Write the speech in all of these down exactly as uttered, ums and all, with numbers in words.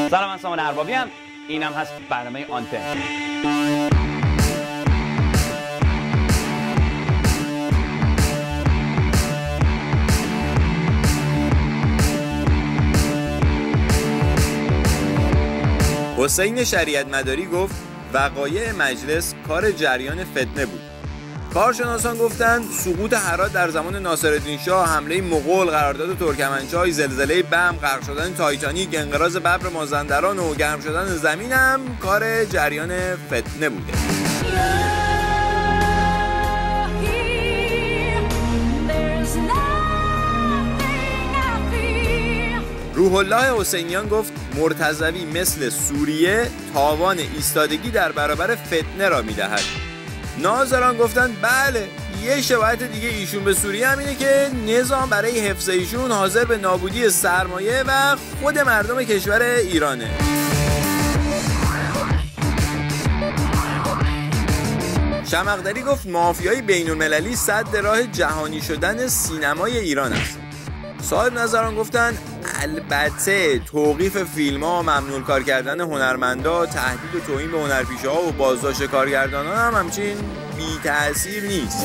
سلام، من سامان اربابی ام. اینم هست برنامه آنتن. حسین شریعت مداری گفت وقایع مجلس کار جریان فتنه بود. کارشناسان گفتند سقوط هرات در زمان ناصرالدین شاه، حمله مغول، قرارداد ترکمنچای، زلزله بم، غرق شدن تایتانیک، انقراض ببر مازندران و گرم شدن زمین هم کار جریان فتنه بوده. روح الله حسینیان گفت مرتضوی مثل سوریه تاوان ایستادگی در برابر فتنه را می‌دهد. ناظران گفتند بله، یه شباهت دیگه ایشون به سوریه هم اینه که نظام برای حفظ ایشون حاضر به نابودی سرمایه و خود مردم کشور ایرانه. شمقدری گفت مافیای بین‌المللی سد راه جهانی شدن سینمای ایران است. صاحب نظران گفتند البته توقیف فیلم ها، ممنوع کار کردن هنرمندا، تهدید و توهین به هنرپیشه ها و بازداشت کارگردانان هم همچین بی تأثیر نیست.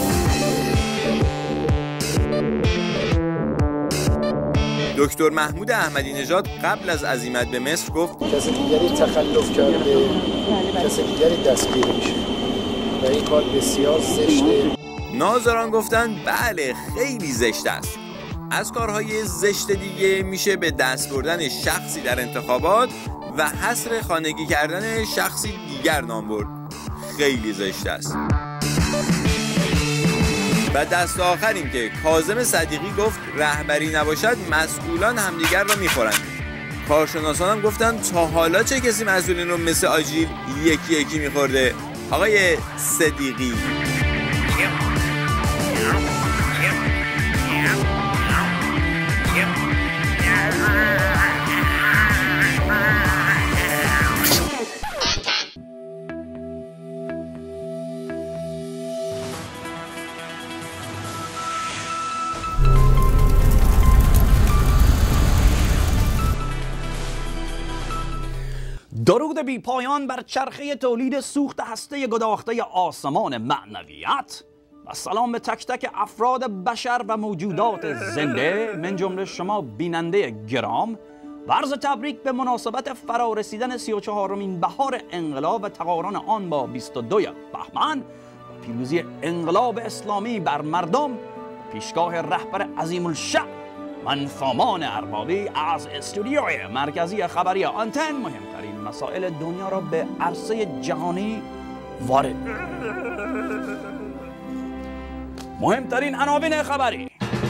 دکتر محمود احمدی نژاد قبل از عزیمت به مصر گفت کسی دیگری تخلف کرده، کسی دیگری دستگیر میشه و این کار بسیار زشته. ناظران گفتند بله خیلی زشت است. از کارهای زشت دیگه میشه به دست بردن شخصی در انتخابات و حصر خانگی کردن شخصی دیگر نام برد. خیلی زشت است. و دست آخریم که کاظم صدیقی گفت رهبری نباشد مسئولان همدیگر را میخورند. کارشناسان هم گفتن تا حالا چه کسی مسئولین رو مثل آجیل یکی یکی میخورده؟ آقای صدیقی. درود بی پایان بر چرخه تولید سوخت هسته گداخته آسمان معنویت و سلام به تک تک افراد بشر و موجودات زنده، من جمله شما بیننده گرام. و عرض تبریک به مناسبت فرارسیدن سی و چهارمین بهار انقلاب و تقارن آن با بیست و دو بهمن و پیروزی انقلاب اسلامی بر مردم. پیشگاه رهبر عظیم الشأن من سامان اربابی از استودیوی مرکزی خبری آنتن مهمترین مسائل دنیا را به عرصه جهانی وارد. مهمترین عناوین خبری: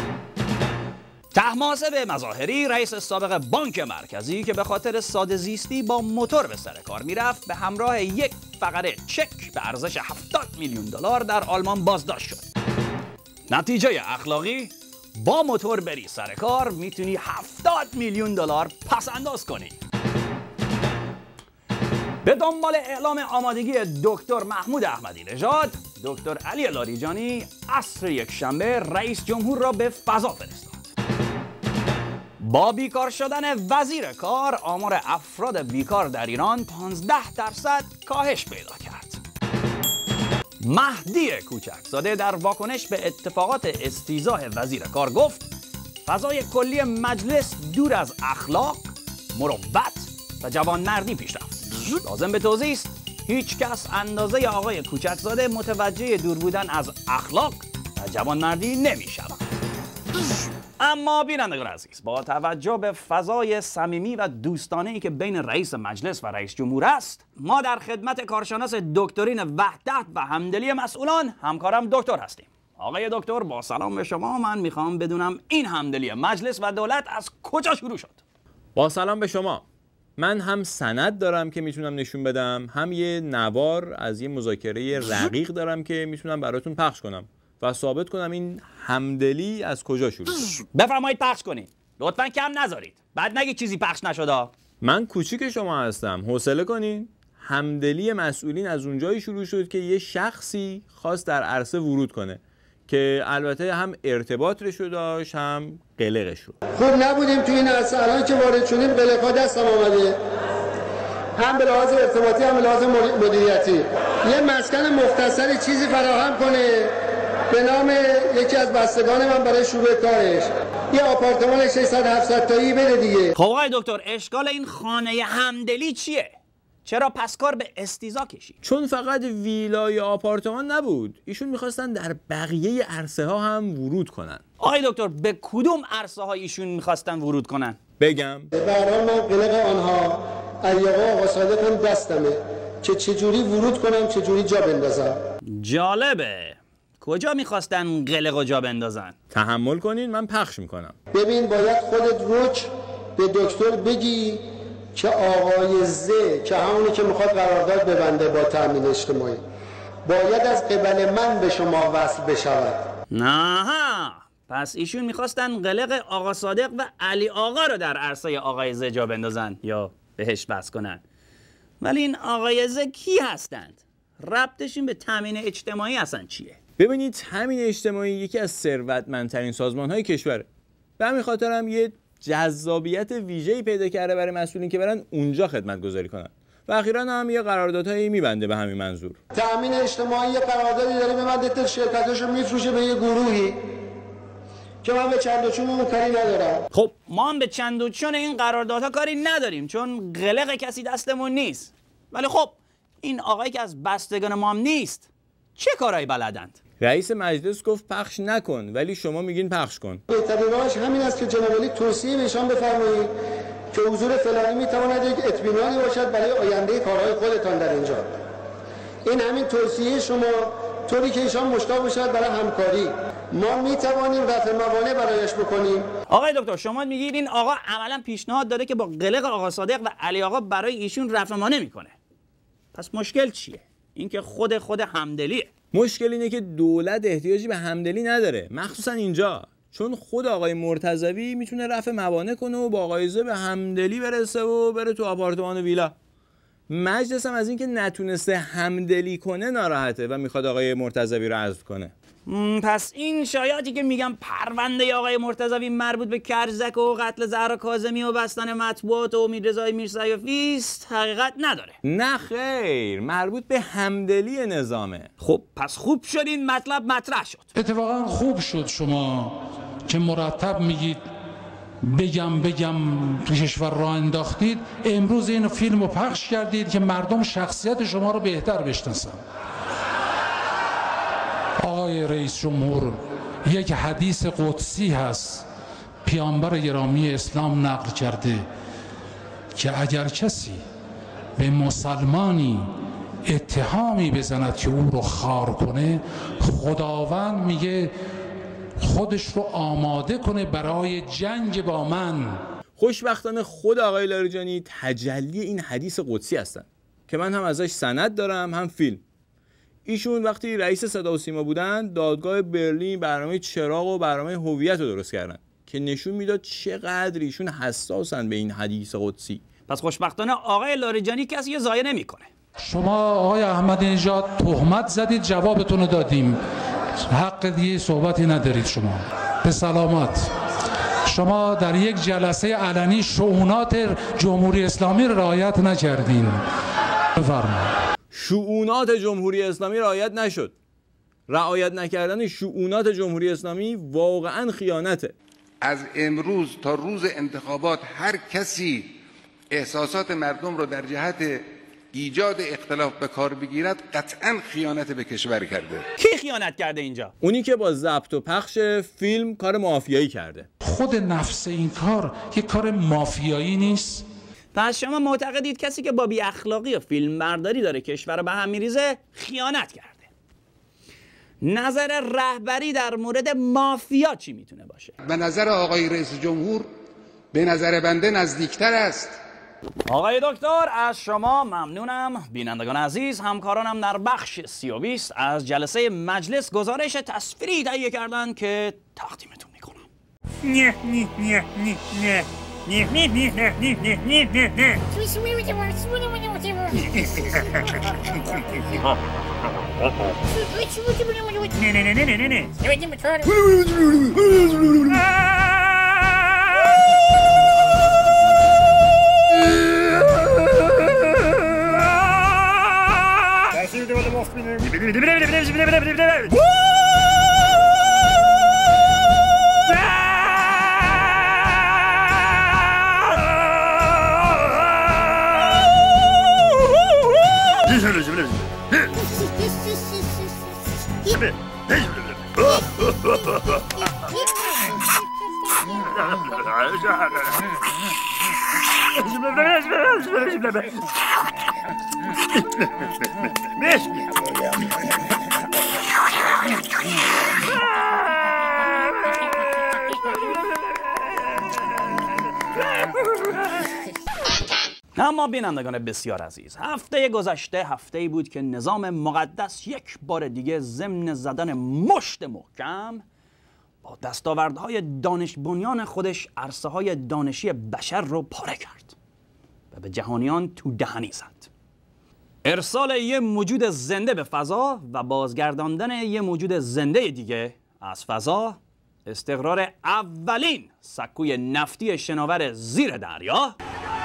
طهماسب مظاهری، رئیس سابق بانک مرکزی که به خاطر ساده زیستی با موتور به سر کار میرفت، به همراه یک فقره چک به ارزش هفتاد میلیون دلار در آلمان بازداشت شد. نتیجه اخلاقی: با موتور بری سر کار میتونی هفتاد میلیون دلار پس انداز کنی. به دنبال اعلام آمادگی دکتر محمود احمدی نژاد، دکتر علی لاریجانی عصر یک شنبه رئیس جمهور را به فضا فرستاد. با بیکار شدن وزیر کار، آمار افراد بیکار در ایران پانزده درصد کاهش پیدا کرد. مهدی کوچکزاده در واکنش به اتفاقات استیضاح وزیر کار گفت فضای کلی مجلس دور از اخلاق، مروت و جوانمردی پیش رفت. لازم به توضیح است هیچ کس اندازه آقای کوچکزاده متوجه دور بودن از اخلاق و جوانمردی نمی شود. اما بینندگان عزیز، با توجه به فضای صمیمی و دوستانه‌ای که بین رئیس مجلس و رئیس جمهور است، ما در خدمت کارشناس دکترین وحدت و همدلی مسئولان، همکارم دکتر هستیم. آقای دکتر، با سلام به شما. من میخوام بدونم این همدلی مجلس و دولت از کجا شروع شد؟ با سلام به شما. من هم سند دارم که میتونم نشون بدم، هم یه نوار از یه مذاکره رقیق دارم که میتونم براتون پخش کنم و ثابت کنم این همدلی از کجا شروع شد. بفرمایید پخش کنید. لطفاً کم نذارید. بعد نگید چیزی پخش نشده. من کوچیک شما هستم. حوصله کنین. همدلی مسئولین از اونجایی شروع شد که یه شخصی خواست در عرصه ورود کنه که البته هم ارتباطش رو داشت هم قلقش رو. خوب نبودیم توی این عرصه، الان که وارد شدیم قلق‌ها دستم آمده. هم به لحاظ ارتباطی هم به لحاظ مدیریتی یه مسکن مختصری چیزی فراهم کنه به نام یکی از بستگان من برای شروع کارش، یه آپارتمان ششصد هفتصد تایی بده دیگه. خب آقای دکتر، اشکال این خانه همدلی چیه؟ چرا پس کار به استیضاح کشید؟ چون فقط ویلا یا آپارتمان نبود، ایشون میخواستن در بقیه عرصه ها هم ورود کنن. آقای دکتر، به کدوم عرصه ها ایشون میخواستن ورود کنن؟ بگم؟ به هر حال من قلق آنها علی آقا آقا صادق هم دستمه که چجوری ورود کنم، چجوری جا بندازم. جالبه. کجا میخواستن قلق و جا بندازن؟ تحمل کنین من پخش میکنم. ببین باید خودت رک به دکتر بگی که آقای ز که همونی که میخواد قرارداد ببنده با تامین اجتماعی باید از قبل من به شما وصل بشود. نه، پس ایشون میخواستن قلق آقا صادق و علی آقا رو در عرصه آقای ز جا بندازن یا بهش وصل کنن. ولی این آقای ز کی هستند؟ ربطشون به تامین اجتماعی اصلا چیه؟ ببینید، تامین اجتماعی یکی از ثروتمندترین سازمان‌های کشوره. به همین خاطر هم یه جذابیت ویژه‌ای پیدا کرده برای مسئولین که برن اونجا خدمت گذاری کنن. و اخیراً هم یه قراردادهایی میبنده به همین منظور. تامین اجتماعی یه قراردادی داره میبنده، شرکتاشو میفروشه به یه گروهی که من به چند و چون اون کاری ندارم. خب ما هم به چند و چون این قراردادها کاری نداریم چون قلق کسی دستمون نیست. ولی خب این آقایی که از بستگان ما هم نیست، چه کارایی بلدند؟ رئیس مجلس گفت پخش نکن، ولی شما میگین پخش کن. بهترین راهش همین است که جناب عالی توصیه بهشان بفرمایید که حضور فلانی میتواند یک اطمینانی باشد برای آینده کارهای خودتان در اینجا. این همین توصیه شما، طوری که ایشان مشتاق باشد برای همکاری. ما میتوانیم رفع موانع برایش بکنیم. آقای دکتر، شما میگید این آقا عملا پیشنهاد داده که با قلق آقا صادق و علی آقا برای ایشون رفع موانع میکنه. پس مشکل چیه؟ اینکه خود خود همدلیه. مشکل اینه که دولت احتیاجی به همدلی نداره، مخصوصا اینجا، چون خود آقای مرتضوی میتونه رفع موانع کنه و با آقای ز به همدلی برسه و بره تو آپارتمان و ویلا. مجلس هم از اینکه نتونسته همدلی کنه ناراحته و میخواد آقای مرتضوی رو حذف کنه. پس این شایعاتی که میگم پرونده آقای مرتضوی مربوط به کرزک و قتل زهرا کاظمی و بستن مطبوعات و امیررضا میرسیافی است حقیقت نداره. نه خیر، مربوط به همدلی نظامه. خب پس خوب شد این مطلب مطرح شد. اتفاقا خوب شد شما که مرتب میگید بگم بگم تو کشور راه انداختید، امروز این فیلم رو پخش کردید که مردم شخصیت شما رو بهتر بشناسن. آقای رئیس جمهور، یک حدیث قدسی هست پیامبر گرامی اسلام نقل کرده که اگر کسی به مسلمانی اتهامی بزند که او رو خار کنه، خداوند میگه خودش رو آماده کنه برای جنگ با من. خوشبختانه خود آقای لاریجانی تجلی این حدیث قدسی هستن که من هم ازش سند دارم هم فیلم. ایشون وقتی رئیس صدا و سیما بودن، دادگاه برلین برنامه چراغ و برنامه هویت رو درست کردن که نشون میداد چقدر ایشون حساسن به این حدیث قدسی. پس خوشبختانه آقای لاریجانی کسی رو ضایع نمیکنه. شما آقای احمدی نژاد تهمت زدید، جوابتون رو دادیم، حق دیگه صحبتی ندارید. شما به سلامت. شما در یک جلسه علنی شؤونات جمهوری اسلامی رو رعایت نکردین. بفرمایید. شؤونات جمهوری اسلامی رعایت نشد. رعایت نکردن شؤونات جمهوری اسلامی واقعا خیانته. از امروز تا روز انتخابات هر کسی احساسات مردم رو در جهت ایجاد اختلاف به کار بگیرد، قطعا خیانت به کشور کرده. کی خیانت کرده اینجا؟ اونی که با ضبط و پخش فیلم کار مافیایی کرده. خود نفس این کار یک کار مافیایی نیست؟ پس شما معتقدید کسی که با بی اخلاقی و فیلم برداری داره کشور رو به هم میریزه خیانت کرده؟ نظر رهبری در مورد مافیا چی میتونه باشه؟ به نظر آقای رئیس جمهور به نظر بنده نزدیکتر است. آقای دکتر از شما ممنونم. بینندگان عزیز، همکارانم در بخش سی و بیست از جلسه مجلس گزارش تصویری تهیه کردن که تقدیمتون میکنم. نه نه نه نه نه نه نه نه نه نه نه نه نه نه نه نه اما بینندگان بسیار عزیز، هفته گذشته هفته‌ای بود که نظام مقدس یک بار دیگه ضمن زدن مشت محکم با دستاوردهای دانش بنیان خودش عرصه‌های دانشی بشر رو پاره کرد و به جهانیان تو دهنی زد. ارسال یه موجود زنده به فضا و بازگرداندن یه موجود زنده دیگه از فضا، استقرار اولین سکوی نفتی شناور زیر دریا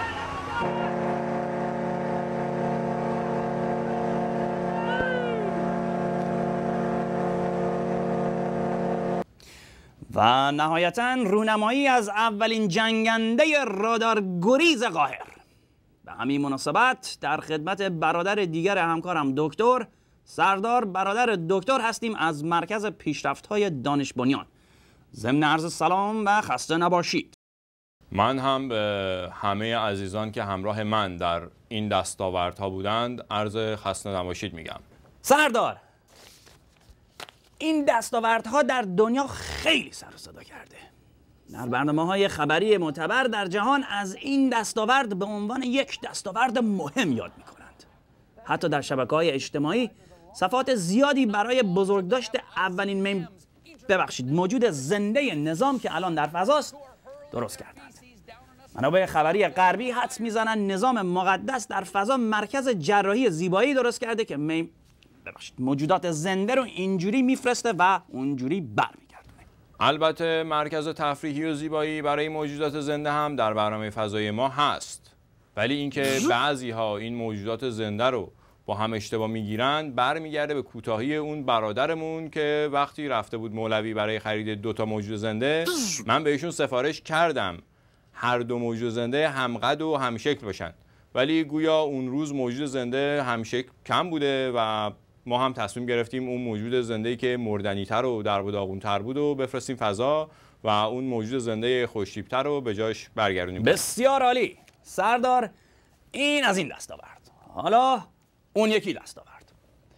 و نهایتاً رونمایی از اولین جنگنده رادار گریز قاهر. به همین مناسبت در خدمت برادر دیگر همکارم دکتر سردار برادر دکتر هستیم از مرکز پیشرفت‌های دانش بنیان. ضمن عرض سلام و خسته نباشید. من هم به همه عزیزان که همراه من در این دستاوردها بودند عرض خسته نباشید میگم. سردار، این دستاوردها در دنیا خیلی سر و صدا کرده. در برنامه‌های خبری معتبر در جهان از این دستاورد به عنوان یک دستاورد مهم یاد می‌کنند. حتی در شبکه‌های اجتماعی صفحات زیادی برای بزرگداشت اولین میم ببخشید موجود زنده نظام که الان در فضاست درست کردند. منابع خبری غربی حدس میزنن نظام مقدس در فضا مرکز جراحی زیبایی درست کرده که میم ببخشید موجودات زنده رو اینجوری میفرسته و اونجوری برمیگردونه. البته مرکز تفریحی و زیبایی برای موجودات زنده هم در برنامه فضای ما هست، ولی اینکه بعضی ها این موجودات زنده رو با هم اشتباه میگیرن برمیگرده به کوتاهی اون برادرمون که وقتی رفته بود مولوی برای خرید دو تا موجود زنده، من بهشون سفارش کردم هر دو موجود زنده همقد و همشکل باشن، ولی گویا اون روز موجود زنده همشکل کم بوده و ما هم تصمیم گرفتیم اون موجود زنده‌ای که مردنی‌تر و درب و داغون‌تر بود و بفرستیم فضا و اون موجود زنده خوش‌تیپ‌تر رو به جاش برگردونیم. بسیار عالی سردار، این از این دستاورد. حالا اون یکی دستاورد،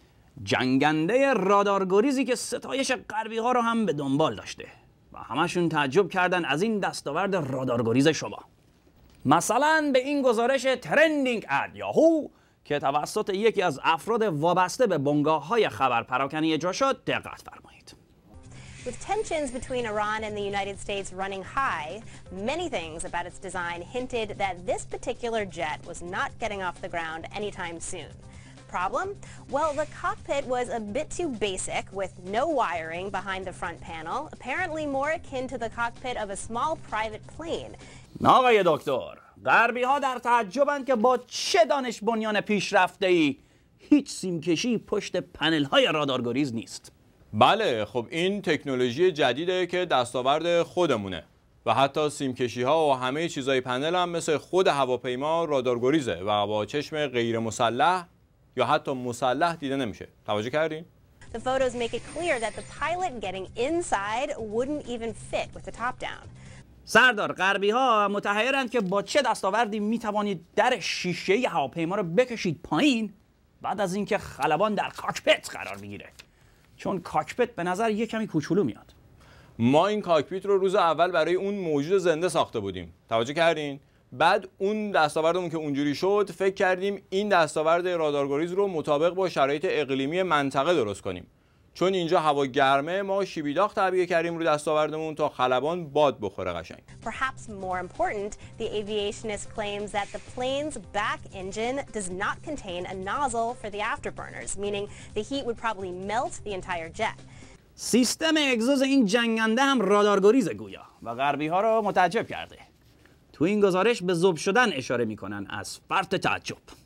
جنگنده رادارگریزی که ستایش غربی‌ها رو هم به دنبال داشته و همشون تعجب کردن از این دستاورد رادارگریز شما. مثلا به این گزارش ترندینگ اد یاهو که توسط یکی از افراد وابسته به بنگاه‌های خبر پراکنی اجرا شد دقت فرمایید. With tensions between Iran and the United States running high, many things about its design hinted that this particular jet was not getting off the ground anytime soon. Problem? Well, the cockpit was a bit too basic with no wiring behind the front panel, apparently more akin to the cockpit of a small private plane. آقای دکتر، غربی ها در تعجبند که با چه دانش بنیان پیشرفته‌ای هیچ سیمکشی پشت پنل های رادارگریز نیست. بله، خب این تکنولوژی جدیده که دستاورد خودمونه و حتی سیمکشی ها و همه چیزای پنل هم مثل خود هواپیما رادارگریزه و با چشم غیر مسلح یا حتی مسلح دیده نمیشه. توجه کردین؟ The photos make it clear that the pilot getting inside wouldn't even fit with the top down. سردار، غربی ها متحیرند که با چه دستاوردی می توانید در شیشه هواپیما رو بکشید پایین بعد از اینکه خلبان در کاکپیت قرار بگیره، چون کاکپیت به نظر یه کمی کوچولو میاد. ما این کاکپیت رو روز اول برای اون موجود زنده ساخته بودیم. توجه کردین؟ بعد اون دستاوردمون که اونجوری شد فکر کردیم این دستاورد رادارگریز رو مطابق با شرایط اقلیمی منطقه درست کنیم. چون اینجا هوا گرمه، ما شیبیداغ تعبیه کردیم رو دستاوردمون تا خلبان باد بخوره قشنگ. Perhaps more important, the aviationist claims that the plane's back engine does not contain a nozzle for the afterburners, meaning the heat would probably melt the entire jet. سیستم اگزوز این جنگنده هم رادارگریز گویا و غربی ها رو متعجب کرده. تو این گزارش به ذوب شدن اشاره میکنن از فرط تعجب.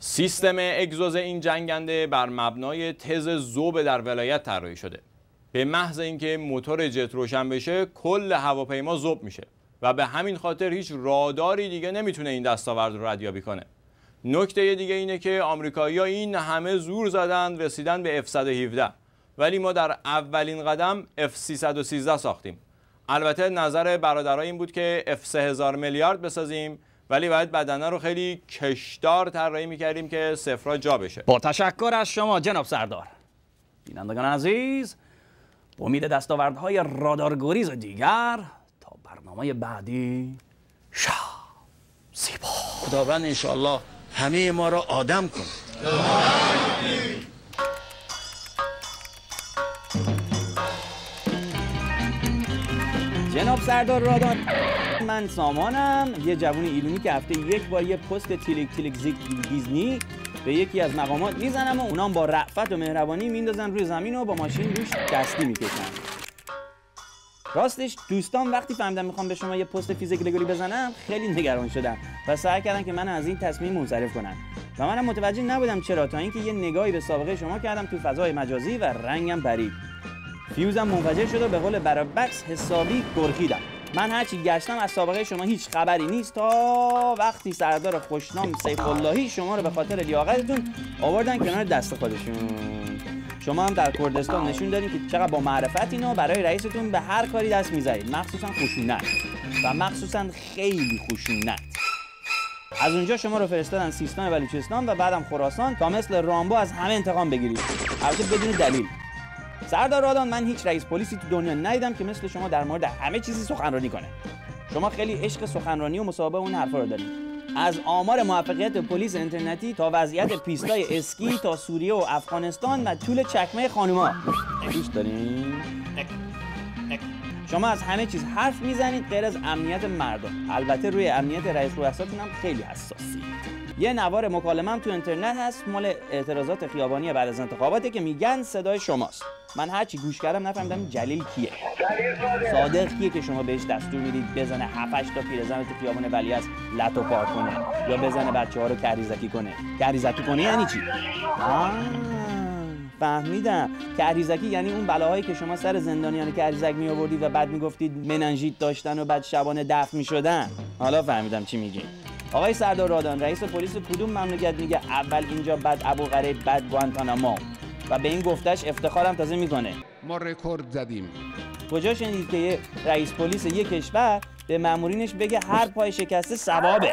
سیستم اگزوز این جنگنده بر مبنای تز ذوب در ولایت طراحی شده. به محض اینکه موتور جت روشن بشه کل هواپیما ذوب میشه و به همین خاطر هیچ راداری دیگه نمیتونه این دستاورد رو ردیابی کنه. نکته دیگه اینه که آمریکایی‌ها این همه زور زدن رسیدن به اف صد و هفده، ولی ما در اولین قدم اف سیصد و سیزده ساختیم. البته نظر برادرای این بود که اف سه هزار میلیارد بسازیم، ولی باید بدنه رو خیلی کشدار طراحی میکردیم که صفرها جا بشه. با تشکر از شما جناب سردار. بینندگان عزیز، امید دستاوردهای رادارگریز دیگر تا برنامه بعدی. شا زیبا. خداوند انشاءالله همه ما را آدم کن. جناب سردار رادان، من سامانم، یه جوون ایرانی که هفته یک بار یه پست تیلیک تیلیک زیگ دیزنی به یکی از مقامات میزنم و اونام با رأفت و مهربانی میندازن روی زمین و با ماشین روش دستی میکشن. راستش دوستان وقتی فهمیدم میخوام به شما یه پست فیزیکالگوری بزنم خیلی نگران شدم و سعی کردن که من از این تصمیم منصرف کنن و منم متوجه نبودم چرا، تا اینکه یه نگاهی به سابقه شما کردم تو فضای مجازی و رنگم پرید. فیوزم منفجر شد و به قول برابکس حسابی گرخیدم. من هرچی گشتم از سابقه شما هیچ خبری نیست تا وقتی سردار خوشنام سیف اللهی شما رو به خاطر لیاقتتون آوردن کنار دست خودشون. شما هم در کردستان نشون دادین که چقدر با معرفتین و برای رئیستون به هر کاری دست میذارید، مخصوصا خشونت و مخصوصا خیلی خشونت. از اونجا شما رو فرستادن سیستان و بلوچستان و بعدم خراسان تا مثل رامبو از همه انتقام بگیرید، البته بدون دلیل. سردار رادان، من هیچ رئیس پلیسی تو دنیا ندیدم که مثل شما در مورد همه چیزی سخنرانی کنه. شما خیلی عشق سخنرانی و مسابقه اون حرفا رو دارید. از آمار موفقیت پلیس اینترنتی تا وضعیت پیستای اسکی تا سوریه و افغانستان و طول چکمه خانوما. دوست دارین؟ شما از همه چیز حرف میزنید غیر از امنیت مردم. البته روی امنیت رئیس رؤساتون هم خیلی حساسی. یه نوار مکالمه‌ام تو اینترنت هست مال اعتراضات خیابانی بعد از انتخاباته که میگن صدای شماست. من هرچی گوش کردم نفهمیدم جلیل کیه. صادق کیه که شما بهش دستور میدید بزنه هفت هشت تا پیرزن تو خیابان ولیعصر لتو پار کنه یا بزنه بچه‌ها رو کریزکی کنه. کریزکی کنه یعنی چی؟ آه فهمیدم. کریزکی یعنی اون بلاهایی که شما سر زندانیان کریزک می آوردید و بعد میگفتید مننژیت داشتن و بعد شبانه دفن میشدن. حالا فهمیدم چی میگی. آقای سردار رادان، رئیس پلیس کدوم مملکت میگه اول اینجا بعد ابوغریب بعد گوانتانامو و به این گفتش افتخارم تازه میکنه؟ ما رکورد زدیم. کجا شنیدید که یه رئیس پلیس یک کشور به مامورینش بگه هر پای شکسته ثوابه؟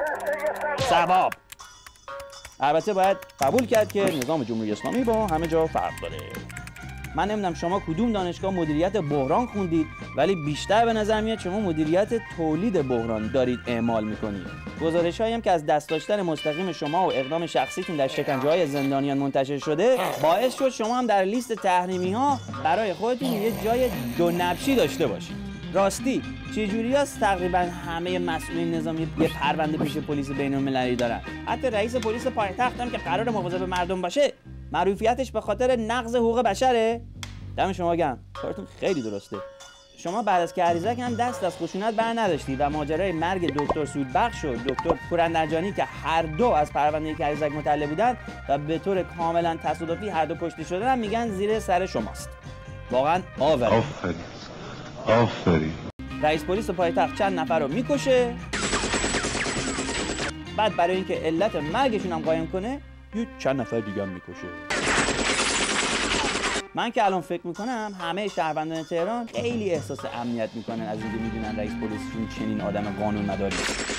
ثواب. البته باید قبول کرد که نظام جمهوری اسلامی با همه جا فرق داره. من نمیدونم شما کدوم دانشگاه مدیریت بحران خوندید، ولی بیشتر به نظر میاد شما مدیریت تولید بحران دارید اعمال میکنید. گزارش‌هایی هم که از دست داشتن مستقیم شما و اقدام شخصیتون در شکنجه‌های زندانیان منتشر شده باعث شد شما هم در لیست تحریمی‌ها برای خودتون یه جای دو نبشی داشته باشید. راستی چجوری هست تقریبا همه مسئولین نظامی یه پرونده پیش پلیس بین‌المللی دارن؟ حتی رئیس پلیس پایتخت هم که قرار مواظب مردم باشه معروفیتش به خاطر نقض حقوق بشره؟ دم شما گرم، کارتون خیلی درسته. شما بعد از کریزک هم دست از خشونت بر نداشتید و ماجرای مرگ دکتر سودبخش و دکتر پورندرجانی که هر دو از پرونده کریزک مطلع بودن و به طور کاملا تصادفی هر دو کشته شدن هم میگن زیر سر شماست. واقعا آوره. آفرین آفرین. رئیس پلیس پایتخت چند نفر رو میکشه، بعد برای اینکه علت مرگشون هم قایم کنه یه چند نفر دیگه هم میکشه. من که الان فکر میکنم همه شهروندان تهران خیلی احساس امنیت میکنن از اینکه میدونن رئیس پلیسشون چنین آدم قانون مداری.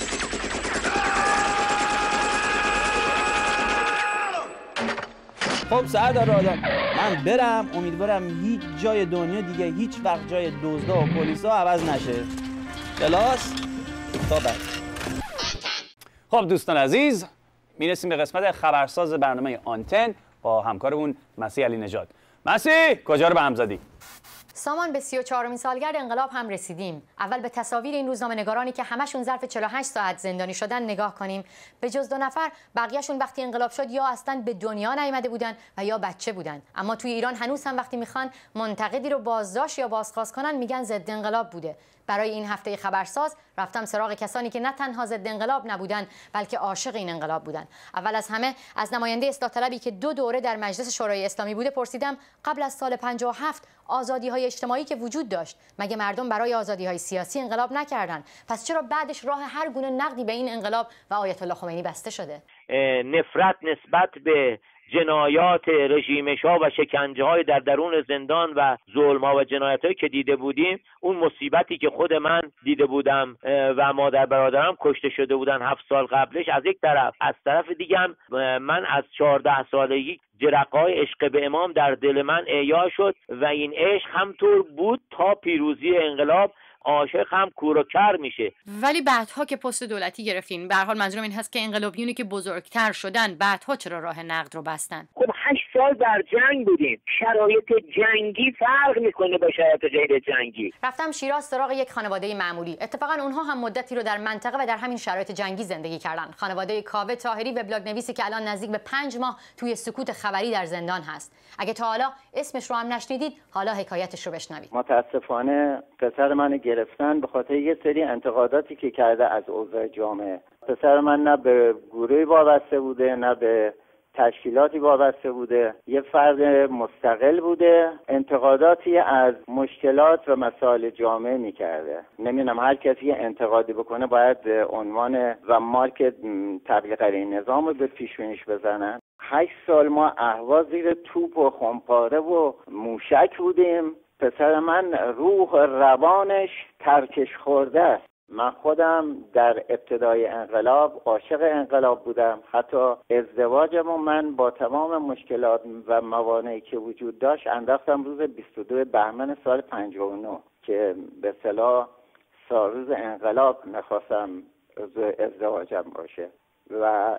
خب سردار رادان، من برم، امیدوارم هیچ جای دنیا دیگه هیچ وقت جای دزدا و پلیسا عوض نشه. خلاص تا بعد. خب دوستان عزیز، میرسیم به قسمت خبرساز برنامه آنتن با همکارمون مسیح علی نژاد. مسیح کجا رو به هم زدی؟ سامان، به سی و چهارمین سالگرد انقلاب هم رسیدیم. اول به تصاویر این روزنامه‌نگارانی که همشون ظرف چهل و هشت ساعت زندانی شدن نگاه کنیم. به جز دو نفر بقیه‌شون وقتی انقلاب شد یا اصلا به دنیا نیامده بودن و یا بچه بودن. اما توی ایران هنوز هم وقتی میخوان منتقدی رو بازداشت یا بازخواست کنن میگن ضد انقلاب بوده. برای این هفته خبرساز رفتم سراغ کسانی که نه تنها ضد انقلاب نبودن بلکه عاشق این انقلاب بودن. اول از همه از نماینده اصلاح طلبی که دو دوره در مجلس شورای اسلامی بوده پرسیدم قبل از سال پنجاه و هفت آزادی‌های اجتماعی که وجود داشت مگه مردم برای آزادی‌های سیاسی انقلاب نکردن؟ پس چرا بعدش راه هر گونه نقدی به این انقلاب و آیت الله خمینی بسته شده؟ نفرت نسبت به جنایات رژیم شاه و شکنجه های در درون زندان و ظلم ها و جنایت هایی که دیده بودیم، اون مصیبتی که خود من دیده بودم و مادر برادرم کشته شده بودن هفت سال قبلش از یک طرف، از طرف دیگه هم من از چهارده سالگی جرقه‌های عشق به امام در دل من احیا شد و این عشق همطور بود تا پیروزی انقلاب. عاشق هم کور و کر میشه. ولی بعدها که پست دولتی گرفتین، به هر حال منظورم این هست که انقلابیونی که بزرگتر شدن بعدها چرا راه نقد رو بستن؟ خب هشت سال در جنگ بودیم، شرایط جنگی فرق میکنه با شرایط غیر جنگی. رفتم شیراز سراغ یک خانواده معمولی. اتفاقا اونها هم مدتی رو در منطقه و در همین شرایط جنگی زندگی کردن. خانواده کاوه طاهری وبلاگ نویسی که الان نزدیک به پنج ماه توی سکوت خبری در زندان هست. اگه تا حالا اسمش رو هم نشنیدید، حالا حکایتش رو بشنوید. متاسفانه پسر من گرفتن به خاطر یه سری انتقاداتی که کرده از اوضاع جامعه. پسر من نه به گروهی وابسته بوده نه به تشکیلاتی وابسته بوده، یه فرد مستقل بوده، انتقاداتی از مشکلات و مسائل جامعه میکرده. نمیدونم هر کسی انتقادی بکنه باید عنوان و مارک تبلیغ این نظام رو به پیشونیش بزنن. هشت سال ما اهواز زیر توپ و خمپاره و موشک بودیم. پسر من روح روانش ترکش خورده است. من خودم در ابتدای انقلاب عاشق انقلاب بودم. حتی ازدواجمو من با تمام مشکلات و موانعی که وجود داشت انداختم روز بیست و دو بهمن سال پنجاه و نه که به اصطلاح روز انقلاب میخواستم ازدواجم باشه و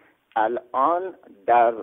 الان در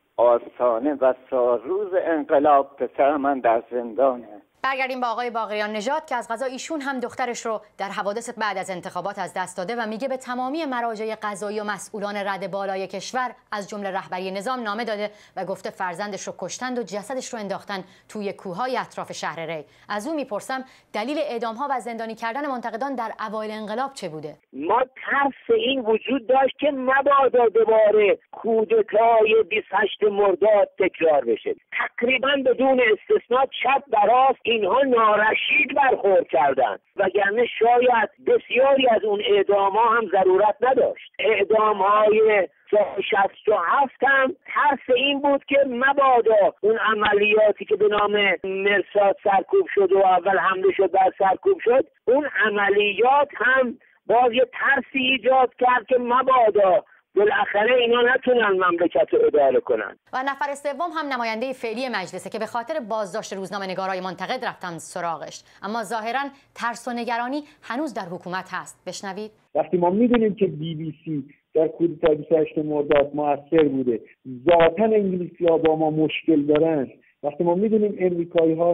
آستانه و روز انقلاب پسر من در زندانه. برگردیم با آقای باقریان نژاد که از قضا ایشون هم دخترش رو در حوادث بعد از انتخابات از دست داده و میگه به تمامی مراجع قضایی و مسئولان رد بالای کشور از جمله رهبری نظام نامه داده و گفته فرزندش رو کشتند و جسدش رو انداختن توی کوههای اطراف شهر ری. از اون میپرسم دلیل اعدام‌ها و زندانی کردن منتقدان در اوایل انقلاب چه بوده؟ ما ترس این وجود داشت که مبادا دوباره کودتای بیست و هشتم مرداد تکرار بشه. تقریبا بدون استثنا چپ و راست اینها نارشید برخورد کردند، وگرنه شاید بسیاری از اون اعدام ها هم ضرورت نداشت. اعدام های سال شصت و هفت هم ترس این بود که مبادا اون عملیاتی که به نام مرصاد سرکوب شد و اول حمله شد بعد سرکوب شد، اون عملیات هم باز یه ترسی ایجاد کرد که مبادا بالاخره اینا نتونن مملکت رو اداره کنن. و نفر سوم هم نماینده فعلی مجلسه که به خاطر بازداشت روزنامه‌نگارای منتقد رفتم سراغش، اما ظاهرا ترس و نگرانی هنوز در حکومت هست. بشنوید. وقتی ما میدونیم که بی بی سی در کودتای بیست و هشتم مرداد موثر بوده، ذاتاً انگلیسی‌ها با ما مشکل دارن، وقتی ما میدونیم امریکایی‌ها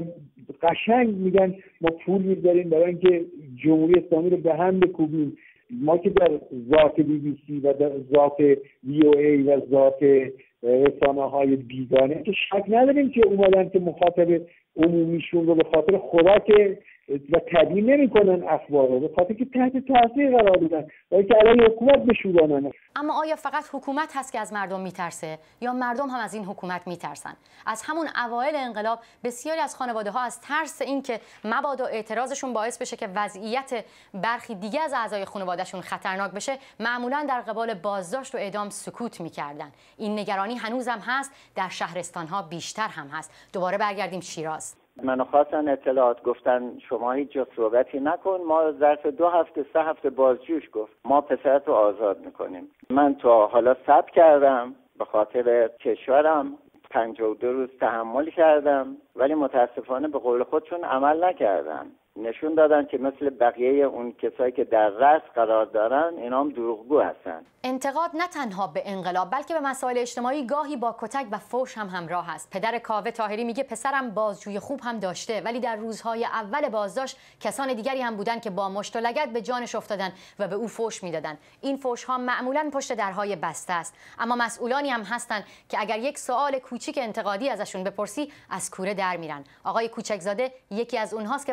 قشنگ میگن ما پول می‌ذاریم برای اینکه جمهوری اسلامی رو به هم بکوبیم، ما که در ذات بی بی سی و در ذات وی او ای و ذات رسانه‌های بیگانه که شک نداریم که اومدن که مخاطب عمومیشون رو به خاطر خوراک و تدوین نمی‌کنن اخبار رو، به خاطر که تحت تاثیر قرار بدن و اینکه علیه حکومت بشورانن. اما آیا فقط حکومت هست که از مردم میترسه یا مردم هم از این حکومت میترسن؟ از همون اوایل انقلاب بسیاری از خانواده‌ها از ترس اینکه مبادا اعتراضشون باعث بشه که وضعیت برخی دیگه از اعضای خانواده‌شون خطرناک بشه، معمولاً در قبال بازداشت و اعدام سکوت میکردن. این نگرانی هنوزم هست، در شهرستان‌ها بیشتر هم هست. دوباره برگردیم شیراز. منو خواستن اطلاعات، گفتن شما هیچ جا صحبتی نکن، ما ظرف دو هفته سه هفته بازجوش گفت ما پسرت رو آزاد میکنیم. من تا حالا ثبت کردم به خاطر کشورم، پنجاه و دو روز تحمل کردم، ولی متاسفانه به قول خودشون عمل نکردن. نشون دادن که مثل بقیه اون کسایی که در رأس قرار دارن اینا هم دروغگو هستن. انتقاد نه تنها به انقلاب بلکه به مسائل اجتماعی گاهی با کتک و فوش هم همراه است. پدر کاوه طاهری میگه پسرم بازجوی خوب هم داشته، ولی در روزهای اول بازداشت کسان دیگری هم بودن که با مشت و لگد به جانش افتادن و به او فوش میدادن. این فوش ها معمولا پشت درهای بسته است، اما مسئولانی هم هستن که اگر یک سوال کوچیک انتقادی ازشون بپرسی از کوره در میرن. آقای کوچکزاده یکی از اونهاست که وقتی ازش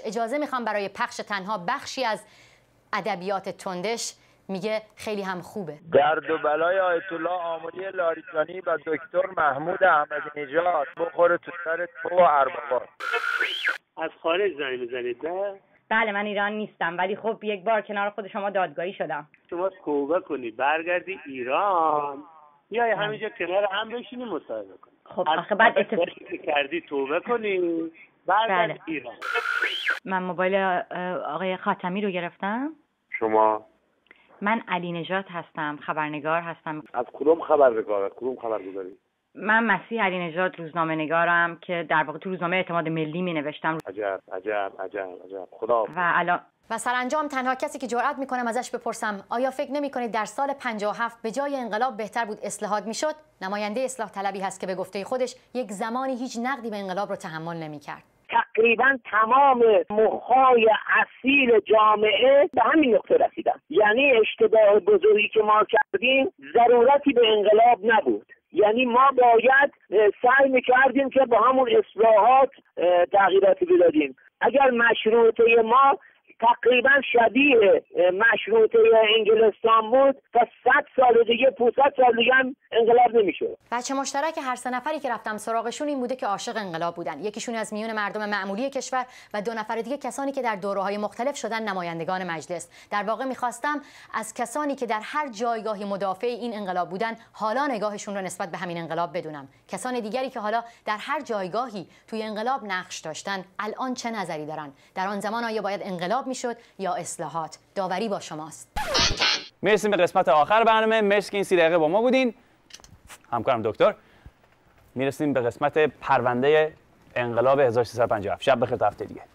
اجازه میخوام برای پخش تنها بخشی از ادبیات تندش. میگه خیلی هم خوبه. درد و بلای آیت الله آملی لاریجانی و دکتر محمود احمدی نژاد بخوره تو سر تو و اربابات. از خارج زنگ میزنید نه؟ بله من ایران نیستم ولی خب یک بار کنار خود شما دادگاهی شدم. شما توبه کنی برگردی ایران یا همینجا کنار هم بشینی مصاحبه کنی. خب آخه بعد اتفاقی کردی توبه کنی برگردی بله. ایران. من موبایل آقای خاتمی رو گرفتم. شما؟ من علی نژاد هستم، خبرنگار هستم. از کدوم خبرنگار؟ از کدوم خبرگزاری؟ من مسیح علی نژاد روزنامه نگارم که در واقع تو روزنامه اعتماد ملی می نوشتم. عجب عجب عجب عجب خدا. و الان و سرانجام تنها کسی که جرئت میکنم ازش بپرسم آیا فکر نمیکنید در سال پنجاه و هفت به جای انقلاب بهتر بود اصلاحات میشد؟ نماینده اصلاح طلبی هست که به گفته خودش یک زمانی هیچ نقدی به انقلاب رو تحمل نمیکرد. تقریبا تمام مخای اصیل جامعه به همین نقطه رسیدن. یعنی اشتباه بزرگی که ما کردیم ضرورتی به انقلاب نبود. یعنی ما باید سعی میکردیم که با همون اصلاحات تغییراتی بدادیم. اگر مشروطه ما تقریبا شبیه مشروطه انگلستان بود تا صد سال دیگه پانصد سال دیگه هم انقلاب نمیشد. بچه مشترک هر سه نفری که رفتم سراغشون این بوده که عاشق انقلاب بودن. یکیشون از میون مردم معمولی کشور و دو نفر دیگه کسانی که در دوره‌های مختلف شدن نمایندگان مجلس. در واقع می‌خواستم از کسانی که در هر جایگاهی مدافع این انقلاب بودن حالا نگاهشون رو نسبت به همین انقلاب بدونم. کسان دیگری که حالا در هر جایگاهی توی انقلاب نقش داشتن الان چه نظری دارن؟ در آن زمان آیا باید انقلاب میشد یا اصلاحات؟ داوری با شماست. مرسی به قسمت آخر برنامه. مرسی که این سی دقیقه با ما بودین. همکارم دکتر. میرسیم به قسمت پرونده انقلاب هزار و سیصد و پنجاه و هفت. شب بخیر تا هفته دیگه.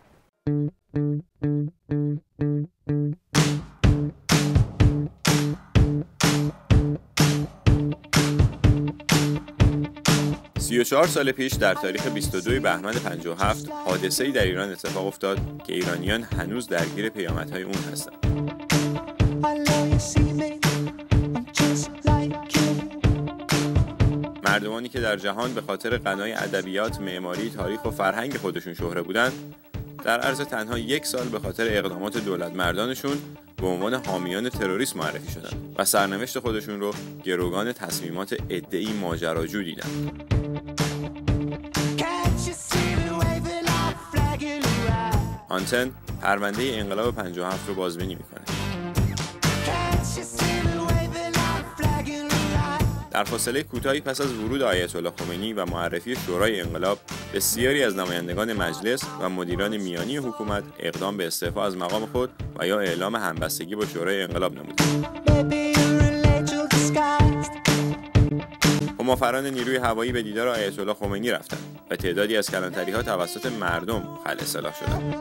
سی و چهار سال پیش در تاریخ بیست و دوم بهمن پنجاه و هفت حادثه‌ای در ایران اتفاق افتاد که ایرانیان هنوز درگیر پیامدهای اون هستند. مردمانی که در جهان به خاطر غنای ادبیات، معماری، تاریخ و فرهنگ خودشون شهره بودند، در عرض تنها یک سال به خاطر اقدامات دولت مردانشون به عنوان حامیان تروریسم معرفی شدند و سرنوشت خودشون رو گروگان تصمیمات عده‌ای ماجراجو دیدن. آنتن پرونده انقلاب پنجاه و هفت رو بازبینی میکنه. در فاصله کوتاهی پس از ورود آیت الله خمینی و معرفی شورای انقلاب، بسیاری از نمایندگان مجلس و مدیران میانی حکومت اقدام به استعفا از مقام خود و یا اعلام همبستگی با شورای انقلاب نمودند. همافران نیروی هوایی به دیدار آیت الله خمینی رفتند و تعدادی از کلانتری‌ها توسط مردم خلع اصلاح شدند.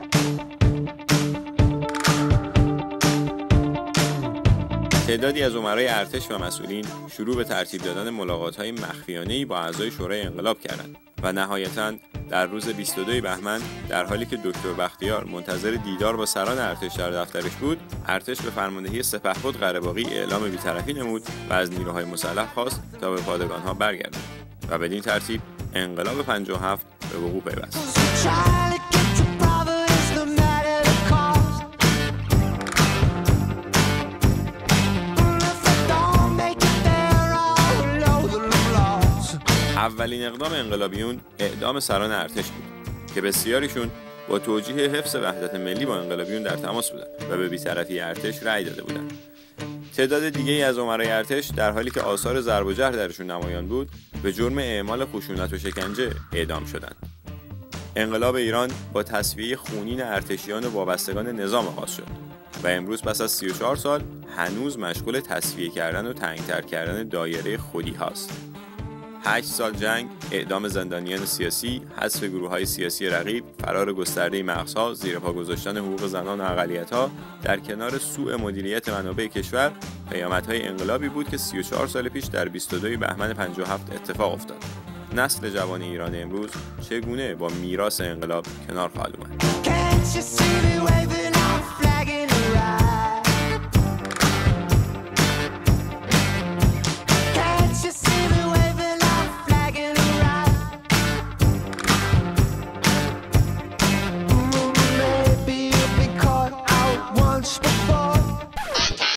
تعدادی از امرای ارتش و مسئولین شروع به ترتیب دادن ملاقات‌های مخفیانه‌ای با اعضای شورای انقلاب کردند و نهایتاً در روز بیست و دوم بهمن در حالی که دکتر بختیار منتظر دیدار با سران ارتش در دفترش بود، ارتش به فرماندهی سپهبد قره‌باقی اعلام بی‌طرفی نمود و از نیروهای مسلح خواست تا به پادگان‌ها برگردند و بدین ترتیب انقلاب پنجاه و هفت به وقوع پیوست. اولین اقدام انقلابیون اعدام سران ارتش بود که بسیاریشون با توجیه حفظ وحدت ملی با انقلابیون در تماس بودند و به بی‌طرفی ارتش رأی داده بودند. تعداد دیگه‌ای از امرای ارتش در حالی که آثار ضرب و جرح درشون نمایان بود، به جرم اعمال خشونت و شکنجه اعدام شدند. انقلاب ایران با تصفیه خونین ارتشیان و وابستگان نظام آغاز شد و امروز پس از سی و چهار سال هنوز مشغول تصفیه کردن و تنگ‌تر کردن دایره خودی هاست. هشت سال جنگ، اعدام زندانیان سیاسی، حذف گروه‌های سیاسی رقیب، فرار گسترده مغزها، زیر پا گذاشتن حقوق زنان و اقلیت‌ها در کنار سوء مدیریت منابع کشور، پیامدهای انقلابی بود که سی و چهار سال پیش در بیست و دوم بهمن پنجاه و هفت اتفاق افتاد. نسل جوان ایران امروز چگونه با میراث انقلاب کنار خواهد اومد؟